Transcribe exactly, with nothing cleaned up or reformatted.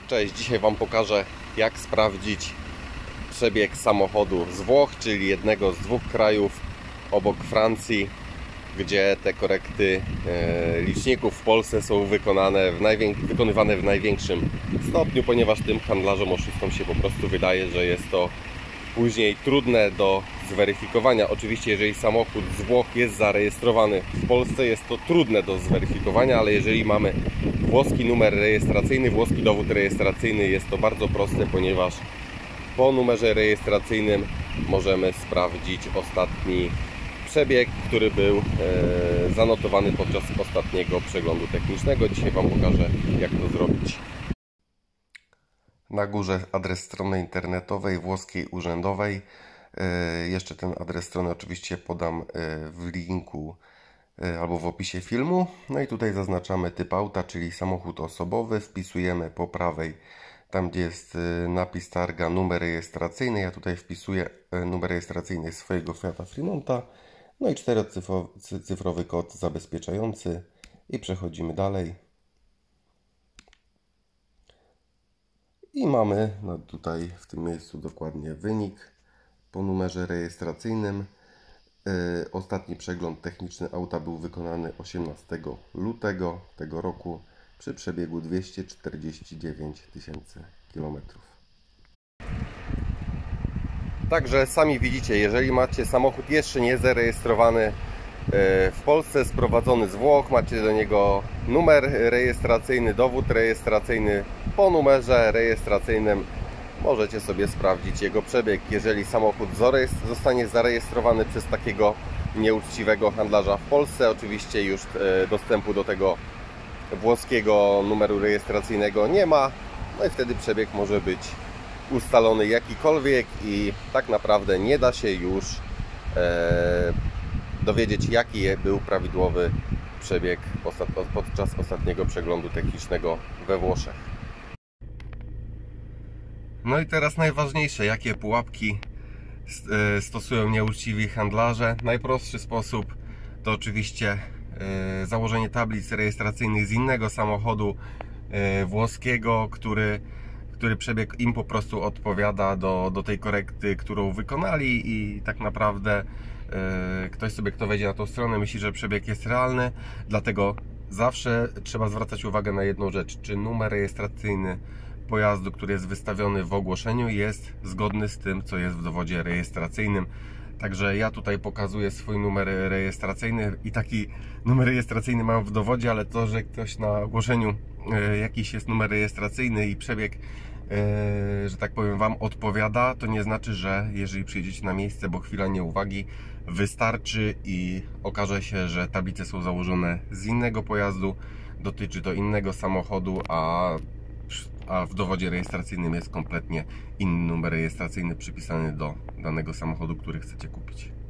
Cześć, dzisiaj Wam pokażę, jak sprawdzić przebieg samochodu z Włoch, czyli jednego z dwóch krajów obok Francji, gdzie te korekty e, liczników w Polsce są wykonane w wykonywane w największym stopniu, ponieważ tym handlarzom oszustom się po prostu wydaje, że jest to później trudne do zweryfikowania. Oczywiście, jeżeli samochód z Włoch jest zarejestrowany w Polsce, jest to trudne do zweryfikowania, ale jeżeli mamy włoski numer rejestracyjny, włoski dowód rejestracyjny, jest to bardzo proste, ponieważ po numerze rejestracyjnym możemy sprawdzić ostatni przebieg, który był e, zanotowany podczas ostatniego przeglądu technicznego. Dzisiaj Wam pokażę, jak to zrobić. Na górze adres strony internetowej włoskiej urzędowej. E, jeszcze ten adres strony oczywiście podam e, w linku e, albo w opisie filmu. No i tutaj zaznaczamy typ auta, czyli samochód osobowy. Wpisujemy po prawej, tam gdzie jest e, napis targa, numer rejestracyjny. Ja tutaj wpisuję e, numer rejestracyjny swojego Fiata Fremonta. No i czterocyfrowy kod zabezpieczający i przechodzimy dalej. I mamy no tutaj w tym miejscu dokładnie wynik po numerze rejestracyjnym. Yy, ostatni przegląd techniczny auta był wykonany osiemnastego lutego tego roku przy przebiegu dwieście czterdzieści dziewięć tysięcy kilometrów. Także sami widzicie, jeżeli macie samochód jeszcze nie zarejestrowany w Polsce, sprowadzony z Włoch, macie do niego numer rejestracyjny, dowód rejestracyjny, po numerze rejestracyjnym możecie sobie sprawdzić jego przebieg. Jeżeli samochód zostanie zarejestrowany przez takiego nieuczciwego handlarza w Polsce, oczywiście już dostępu do tego włoskiego numeru rejestracyjnego nie ma, no i wtedy przebieg może być ustalony jakikolwiek i tak naprawdę nie da się już e, dowiedzieć, jaki był prawidłowy przebieg podczas ostatniego przeglądu technicznego we Włoszech. No i teraz najważniejsze, jakie pułapki stosują nieuczciwi handlarze. Najprostszy sposób to oczywiście założenie tablic rejestracyjnych z innego samochodu włoskiego, który który przebieg im po prostu odpowiada do, do tej korekty, którą wykonali, i tak naprawdę yy, ktoś sobie, kto wejdzie na tą stronę, myśli, że przebieg jest realny. Dlatego zawsze trzeba zwracać uwagę na jedną rzecz: czy numer rejestracyjny pojazdu, który jest wystawiony w ogłoszeniu, jest zgodny z tym, co jest w dowodzie rejestracyjnym. Także ja tutaj pokazuję swój numer rejestracyjny i taki numer rejestracyjny mam w dowodzie, ale to, że ktoś na ogłoszeniu e, jakiś jest numer rejestracyjny i przebieg, e, że tak powiem, Wam odpowiada, to nie znaczy, że jeżeli przyjedziecie na miejsce, bo chwila nieuwagi wystarczy i okaże się, że tablice są założone z innego pojazdu, dotyczy to innego samochodu, a a w dowodzie rejestracyjnym jest kompletnie inny numer rejestracyjny przypisany do danego samochodu, który chcecie kupić.